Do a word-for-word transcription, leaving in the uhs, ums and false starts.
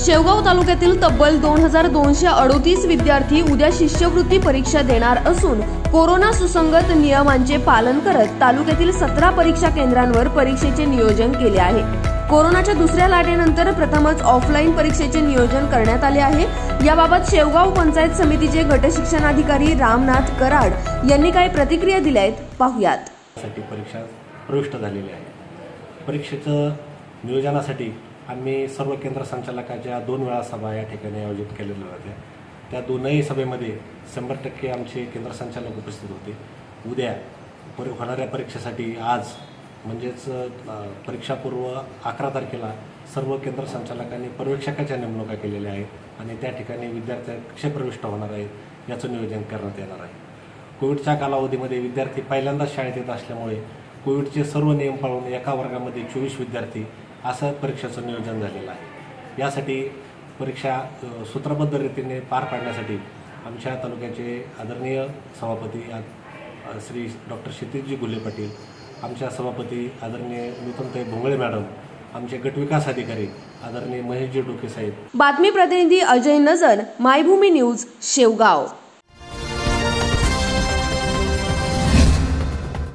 शेवगाव तालुक्यातील तब्बल दोन हजार दोनशे अडोतीस विद्यार्थी उद्या शिष्यवृत्ती परीक्षा देणार असून कोरोना सुसंगत नियमांचे पालन करत तालुक्यातील सतरा परीक्षा केंद्रांवर परीक्षेचे नियोजन केले आहे। कोरोनाच्या दुसऱ्या लाटेनंतर प्रथमच ऑफलाईन परीक्षेचे नियोजन करण्यात आले आहे। याबाबत शेवगाव पंचायत समितीचे गटशिक्षणाधिकारी रामनाथ कराड यांनी काही प्रतिक्रिया दिल्या आहेत, पाहुयात। परीक्षा प्रविष्ट झालेली आहे। परीक्षेचं नियोजनासाठी आम्ही सर्व केंद्र संचालकाच्या दोन वेळा सभा या ठिकाणी आयोजित केलेल्या होत्या। त्या दोनही सभेमध्ये शंभर टक्के आमचे केंद्र संचालक उपस्थित होते। उद्या होणाऱ्या परीक्षेसाठी आज म्हणजेच परीक्षापूर्व अकरा तारखेला सर्व केंद्र संचालकांनी पर्यवेक्षकाच्या नेमणुका केलेल्या आहेत आणि त्या ठिकाणी विद्यार्थी कसे प्रविष्ट होणार आहेत याचं नियोजन करण्यात येणार आहे। कोविडच्या कालावधीमध्ये विद्यार्थी पहिल्यांदाच शाळेत येत असल्यामुळे कोविडचे सर्व नियम पाळून एका वर्गामध्ये चोवीस विद्यार्थी असं परीक्षेचं नियोजन झालेलं आहे। यासाठी परीक्षा सूत्रबद्ध रीतीने पार पाडण्यासाठी आमच्या तालुक्याचे आदरणीय सभापती श्री डॉक्टर क्षितिजी गुल्हे पाटील, आमच्या सभापती आदरणीय नूतनताई भोंगळे मॅडम, आमचे गटविकास अधिकारी आदरणीय महेशजी डोके साहेब। बातमी प्रतिनिधी अजय नजर, मायभूमी न्यूज, शेवगाव।